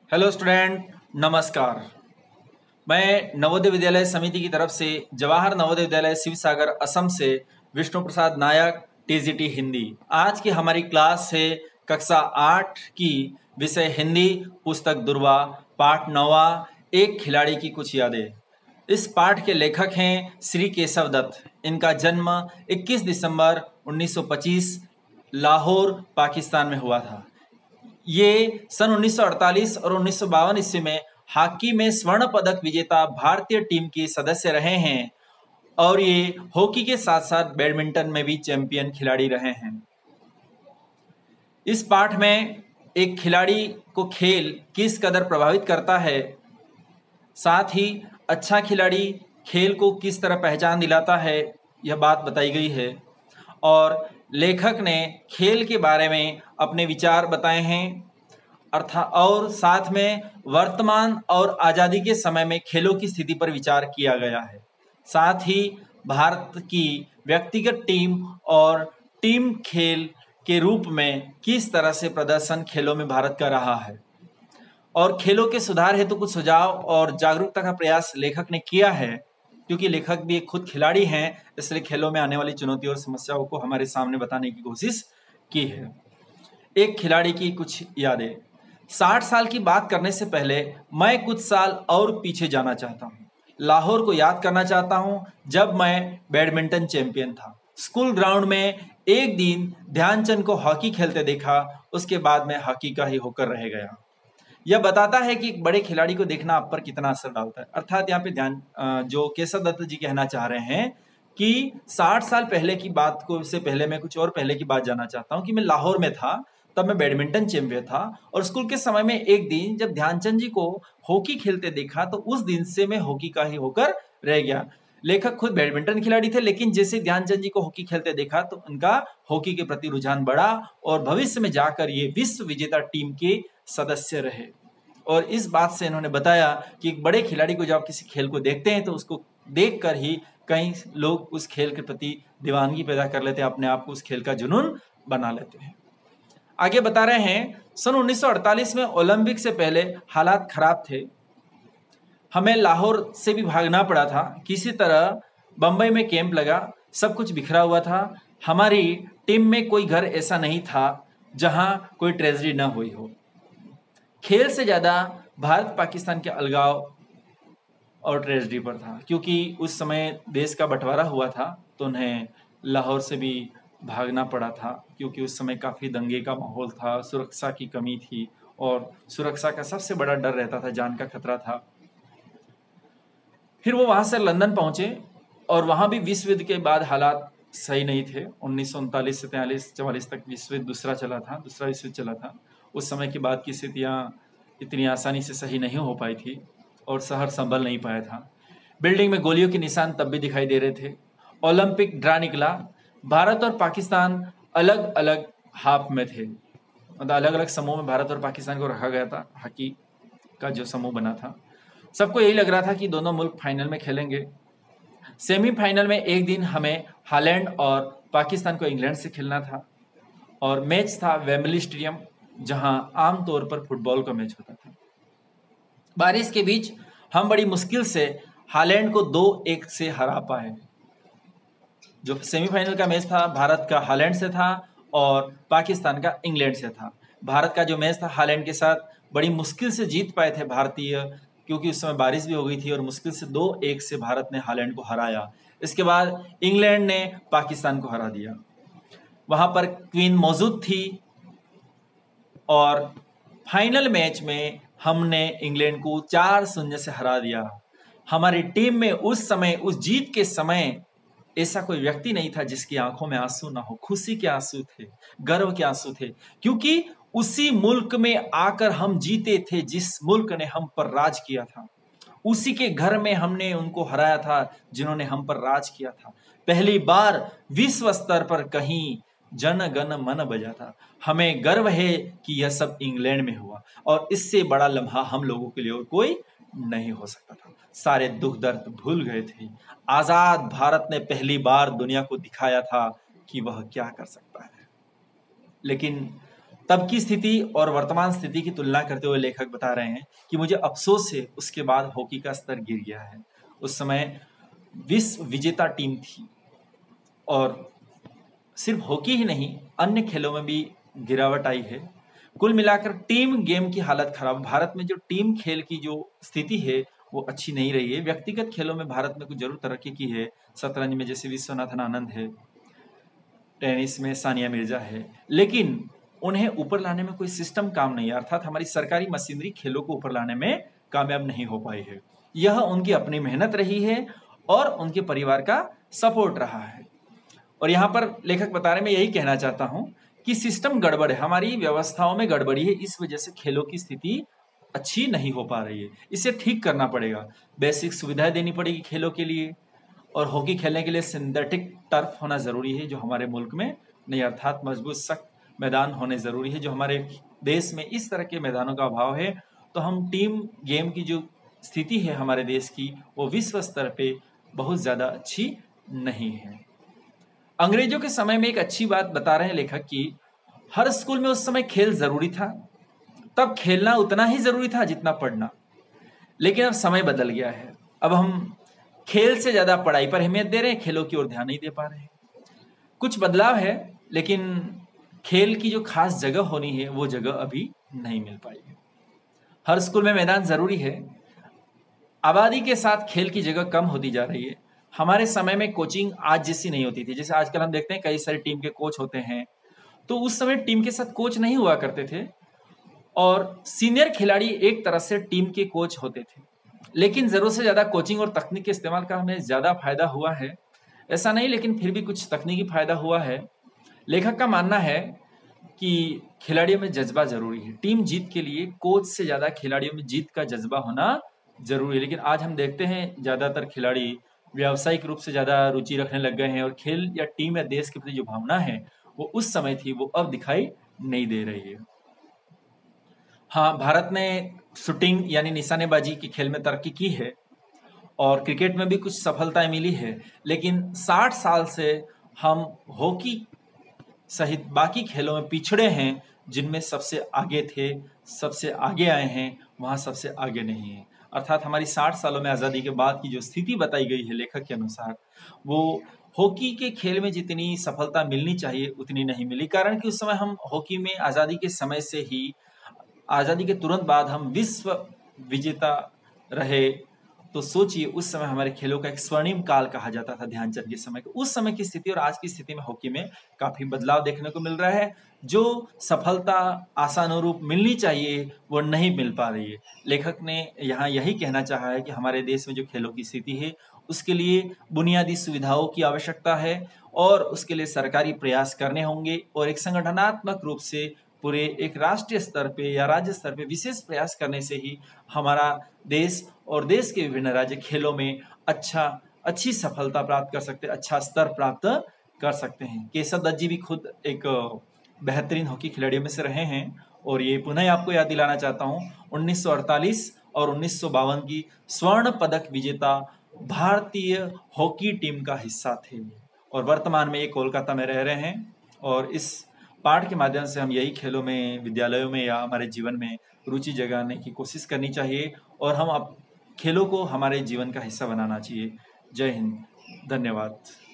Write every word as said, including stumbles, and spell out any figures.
Hello student, नमस्कार। मैं नवोदय विद्यालय समिति की तरफ से जवाहर नवोदय विद्यालय शिवसागर असम से विष्णु प्रसाद नायक, टीजीटी हिंदी। आज की हमारी क्लास है कक्षा आठ की, विषय हिंदी, पुस्तक दुर्वा, पाठ नौवा, एक खिलाड़ी की कुछ यादें। इस पाठ के लेखक हैं श्री केशव दत्त। इनका जन्म इक्कीस दिसंबर उन्नीस सौ पच्चीस लाहौर, पाकिस्तान में हुआ था। ये सन उन्नीस सौ अड़तालीस और उन्नीस सौ बावन ईस्वी में हॉकी में स्वर्ण पदक विजेता भारतीय टीम के सदस्य रहे हैं और ये हॉकी के साथ साथ बैडमिंटन में भी चैंपियन खिलाड़ी रहे हैं। इस पाठ में एक खिलाड़ी को खेल किस कदर प्रभावित करता है, साथ ही अच्छा खिलाड़ी खेल को किस तरह पहचान दिलाता है, यह बात बताई गई है। और लेखक ने खेल के बारे में अपने विचार बताए हैं अर्थात और साथ में वर्तमान और आज़ादी के समय में खेलों की स्थिति पर विचार किया गया है। साथ ही भारत की व्यक्तिगत टीम और टीम खेल के रूप में किस तरह से प्रदर्शन खेलों में भारत का रहा है और खेलों के सुधार हेतु तो कुछ सुझाव और जागरूकता का प्रयास लेखक ने किया है। क्योंकि लेखक भी एक खुद खिलाड़ी हैं, इसलिए खेलों में आने वाली चुनौतियों और समस्याओं को हमारे सामने बताने की कोशिश की है। एक खिलाड़ी की कुछ यादें। साठ साल की बात करने से पहले मैं कुछ साल और पीछे जाना चाहता हूँ। लाहौर को याद करना चाहता हूँ जब मैं बैडमिंटन चैंपियन था। स्कूल ग्राउंड में एक दिन ध्यानचंद को हॉकी खेलते देखा, उसके बाद मैं हॉकी का ही होकर रह गया। यह बताता है कि एक बड़े खिलाड़ी को देखना आप पर कितना असर डालता है। अर्थात यहाँ पे ध्यान जो केशव दत्त जी कहना चाह रहे हैं कि साठ साल पहले की बात को से पहले मैं कुछ और पहले की बात जानना चाहता हूँ कि मैं लाहौर में था, तब मैं बैडमिंटन चैंपियन था और स्कूल के समय में एक दिन जब ध्यानचंद जी को हॉकी खेलते देखा तो उस दिन से मैं हॉकी का ही होकर रह गया। लेखक खुद बैडमिंटन खिलाड़ी थे, लेकिन जैसे ध्यानचंद जी को हॉकी खेलते देखा तो उनका हॉकी के प्रति रुझान बढ़ा और भविष्य में जाकर ये विश्व विजेता टीम के सदस्य रहे। और इस बात से इन्होंने बताया कि एक बड़े खिलाड़ी को जब आप किसी खेल को देखते हैं तो उसको देखकर ही कई लोग उस खेल के प्रति दीवानगी पैदा कर लेते हैं, अपने आप को उस खेल का जुनून बना लेते हैं। आगे बता रहे हैं, सन उन्नीस सौ अड़तालीस में ओलंपिक से पहले हालात खराब थे। हमें लाहौर से भी भागना पड़ा था। किसी तरह बंबई में कैंप लगा, सब कुछ बिखरा हुआ था। हमारी टीम में कोई घर ऐसा नहीं था जहां कोई ट्रेजेडी न हुई हो। खेल से ज्यादा भारत पाकिस्तान के अलगाव और ट्रेजेडी पर था, क्योंकि उस समय देश का बंटवारा हुआ था तो उन्हें लाहौर से भी भागना पड़ा था, क्योंकि उस समय काफ़ी दंगे का माहौल था, सुरक्षा की कमी थी और सुरक्षा का सबसे बड़ा डर रहता था, जान का खतरा था। फिर वो वहाँ से लंदन पहुँचे और वहाँ भी विश्व युद्ध के बाद हालात सही नहीं थे। उन्नीस सौ उनतालीस से तैंतालीस चवालीस तक विश्व युद्ध दूसरा चला था दूसरा विश्व युद्ध चला था। उस समय के बाद की स्थितियाँ इतनी आसानी से सही नहीं हो पाई थी और शहर संभल नहीं पाया था। बिल्डिंग में गोलियों के निशान तब भी दिखाई दे रहे थे। ओलंपिक ड्रा निकला। भारत और पाकिस्तान अलग अलग हाफ में थे, मतलब अलग अलग समूह में भारत और पाकिस्तान को रखा गया था। हॉकी का जो समूह बना था, सबको यही लग रहा था कि दोनों मुल्क फाइनल में खेलेंगे। सेमीफाइनल में एक दिन हमें हालैंड और पाकिस्तान को इंग्लैंड से खेलना था और मैच था वेम्बली स्टेडियम, जहां आमतौर पर फुटबॉल का मैच होता था। बारिश के बीच हम बड़ी मुश्किल से हालैंड को दो एक से हरा पाए। जो सेमीफाइनल का मैच था भारत का हालैंड से था और पाकिस्तान का इंग्लैंड से था। भारत का जो मैच था हालैंड के साथ बड़ी मुश्किल से जीत पाए थे भारतीय, क्योंकि उस समय बारिश भी हो गई थी और मुश्किल से दो एक से भारत ने हालैंड को हराया। इसके बाद इंग्लैंड ने पाकिस्तान को हरा दिया। वहां पर क्वीन मौजूद थी और फाइनल मैच में हमने इंग्लैंड को चार शून्य से हरा दिया। हमारी टीम में उस समय, उस जीत के समय, ऐसा कोई व्यक्ति नहीं था जिसकी आंखों में आंसू ना हो। खुशी के आंसू थे, गर्व के आंसू थे, क्योंकि उसी मुल्क में आकर हम जीते थे जिस मुल्क ने हम पर राज किया था। उसी के घर में हमने उनको हराया था जिन्होंने हम पर राज किया था। पहली बार विश्व स्तर पर कहीं जन गण मन बजा था। हमें गर्व है कि यह सब इंग्लैंड में हुआ और इससे बड़ा लम्हा हम लोगों के लिए और कोई नहीं हो सकता था। सारे दुख दर्द भूल गए थे। आजाद भारत ने पहली बार दुनिया को दिखाया था कि वह क्या कर सकता है। लेकिन तब की स्थिति और वर्तमान स्थिति की तुलना करते हुए लेखक बता रहे हैं कि मुझे अफसोस है उसके बाद हॉकी का स्तर गिर गया है। उस समय विश्व विजेता टीम थी और सिर्फ हॉकी ही नहीं अन्य खेलों में भी गिरावट आई है। कुल मिलाकर टीम गेम की हालत खराब। भारत में जो टीम खेल की जो स्थिति है वो अच्छी नहीं रही है। व्यक्तिगत खेलों में भारत में कुछ जरूर तरक्की की है। शतरंज में जैसे विश्वनाथन आनंद है, टेनिस में सानिया मिर्जा है, लेकिन उन्हें ऊपर लाने में कोई सिस्टम काम नहीं है, अर्थात हमारी सरकारी मशीनरी खेलों को ऊपर लाने में कामयाब नहीं हो पाई है। यह उनकी अपनी मेहनत रही है और उनके परिवार का सपोर्ट रहा है। और यहाँ पर लेखक बता रहे, मैं यही कहना चाहता हूं कि सिस्टम गड़बड़ है, हमारी व्यवस्थाओं में गड़बड़ी है, इस वजह से खेलों की स्थिति अच्छी नहीं हो पा रही है। इसे ठीक करना पड़ेगा, बेसिक सुविधाएं देनी पड़ेगी खेलों के लिए, और हॉकी खेलने के लिए सिंथेटिक टर्फ होना जरूरी है जो हमारे मुल्क में नहीं, अर्थात मजबूत सख्त मैदान होने जरूरी है जो हमारे देश में इस तरह के मैदानों का अभाव है। तो हम टीम गेम की जो स्थिति है हमारे देश की वो विश्व स्तर पे बहुत ज्यादा अच्छी नहीं है। अंग्रेजों के समय में एक अच्छी बात बता रहे हैं लेखक कि हर स्कूल में उस समय खेल जरूरी था। तब खेलना उतना ही जरूरी था जितना पढ़ना, लेकिन अब समय बदल गया है। अब हम खेल से ज्यादा पढ़ाई पर अहमियत दे रहे हैं, खेलों की ओर ध्यान नहीं दे पा रहे हैं। कुछ बदलाव है, लेकिन खेल की जो खास जगह होनी है वो जगह अभी नहीं मिल पाई है। हर स्कूल में मैदान जरूरी है। आबादी के साथ खेल की जगह कम होती जा रही है। हमारे समय में कोचिंग आज जैसी नहीं होती थी। जैसे आजकल हम देखते हैं कई सारी टीम के कोच होते हैं, तो उस समय टीम के साथ कोच नहीं हुआ करते थे और सीनियर खिलाड़ी एक तरह से टीम के कोच होते थे। लेकिन जरूरत से ज्यादा कोचिंग और तकनीक के इस्तेमाल का हमें ज्यादा फायदा हुआ है, ऐसा नहीं, लेकिन फिर भी कुछ तकनीकी फायदा हुआ है। लेखक का मानना है कि खिलाड़ियों में जज्बा जरूरी है। टीम जीत के लिए कोच से ज्यादा खिलाड़ियों में जीत का जज्बा होना जरूरी है। लेकिन आज हम देखते हैं ज्यादातर खिलाड़ी व्यावसायिक रूप से ज्यादा रुचि रखने लग गए हैं और खेल या टीम या देश के प्रति जो भावना है वो उस समय थी वो अब दिखाई नहीं दे रही है। हाँ, भारत ने शूटिंग यानी निशानेबाजी के खेल में तरक्की की है और क्रिकेट में भी कुछ सफलताएं मिली है, लेकिन साठ साल से हम हॉकी सहित बाकी खेलों में पिछड़े हैं। जिनमें सबसे आगे थे, सबसे आगे आए हैं, वहां सबसे आगे नहीं है। अर्थात हमारी साठ सालों में आजादी के बाद की जो स्थिति बताई गई है लेखक के अनुसार, वो हॉकी के खेल में जितनी सफलता मिलनी चाहिए उतनी नहीं मिली। कारण कि उस समय हम हॉकी में आजादी के समय से ही, आजादी के तुरंत बाद हम विश्व विजेता रहे। तो सोचिए उस समय हमारे खेलों का एक स्वर्णिम काल कहा जाता था ध्यानचंद के समय को। उस समय की स्थिति और आज की स्थिति में हॉकी में काफी बदलाव देखने को मिल रहा है। जो सफलता आशानुरूप मिलनी चाहिए वो नहीं मिल पा रही है। लेखक ने यहाँ यही कहना चाहा है कि हमारे देश में जो खेलों की स्थिति है उसके लिए बुनियादी सुविधाओं की आवश्यकता है और उसके लिए सरकारी प्रयास करने होंगे और एक संगठनात्मक रूप से पूरे एक राष्ट्रीय स्तर पे या राज्य स्तर पे विशेष प्रयास करने से ही हमारा देश और देश के विभिन्न राज्य खेलों में अच्छा अच्छी सफलता प्राप्त कर सकते हैं, अच्छा स्तर प्राप्त कर सकते हैं। केशव दत्त जी भी खुद एक बेहतरीन हॉकी खिलाड़ियों में से रहे हैं और ये पुनः आपको याद दिलाना चाहता हूँ, उन्नीस सौ अड़तालीस और उन्नीस सौ बावन की स्वर्ण पदक विजेता भारतीय हॉकी टीम का हिस्सा थे और वर्तमान में ये कोलकाता में रह रहे हैं। और इस पाठ के माध्यम से हम यही खेलों में, विद्यालयों में या हमारे जीवन में रुचि जगाने की कोशिश करनी चाहिए और हम अब खेलों को हमारे जीवन का हिस्सा बनाना चाहिए। जय हिंद, धन्यवाद।